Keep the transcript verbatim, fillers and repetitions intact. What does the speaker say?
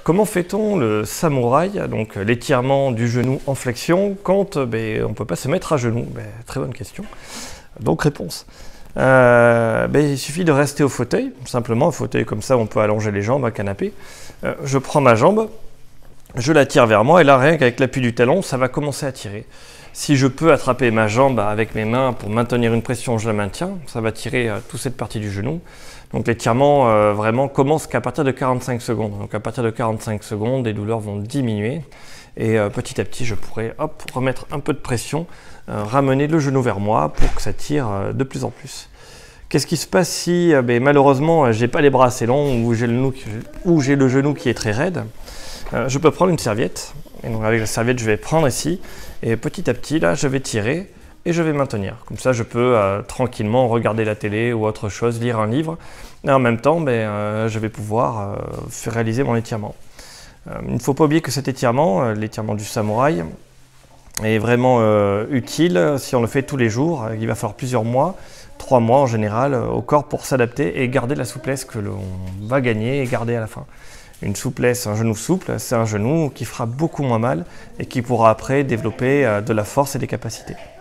comment fait-on le samouraï, donc l'étirement du genou en flexion, quand ben, on ne peut pas se mettre à genoux? Ben, très bonne question. Donc réponse. Euh, ben, il suffit de rester au fauteuil, simplement un fauteuil comme ça, on peut allonger les jambes, un canapé. Euh, je prends ma jambe, je la tire vers moi, et là, rien qu'avec l'appui du talon, ça va commencer à tirer. Si je peux attraper ma jambe avec mes mains pour maintenir une pression, je la maintiens, ça va tirer euh, toute cette partie du genou. Donc l'étirement euh, vraiment commence qu'à partir de quarante-cinq secondes. Donc à partir de quarante-cinq secondes, les douleurs vont diminuer et euh, petit à petit, je pourrai hop, remettre un peu de pression, euh, ramener le genou vers moi pour que ça tire euh, de plus en plus. Qu'est-ce qui se passe si euh, ben, malheureusement, j'ai pas les bras assez longs ou j'ai le, le genou qui est très raide? euh, Je peux prendre une serviette. Et donc avec la serviette, je vais prendre ici et petit à petit, là, je vais tirer et je vais maintenir. Comme ça, je peux euh, tranquillement regarder la télé ou autre chose, lire un livre. Et en même temps, ben, euh, je vais pouvoir euh, faire réaliser mon étirement. Euh, il ne faut pas oublier que cet étirement, euh, l'étirement du samouraï, est vraiment euh, utile si on le fait tous les jours. Il va falloir plusieurs mois, trois mois en général, euh, au corps pour s'adapter et garder la souplesse que l'on va gagner et garder à la fin. Une souplesse, un genou souple, c'est un genou qui fera beaucoup moins mal et qui pourra après développer euh, de la force et des capacités.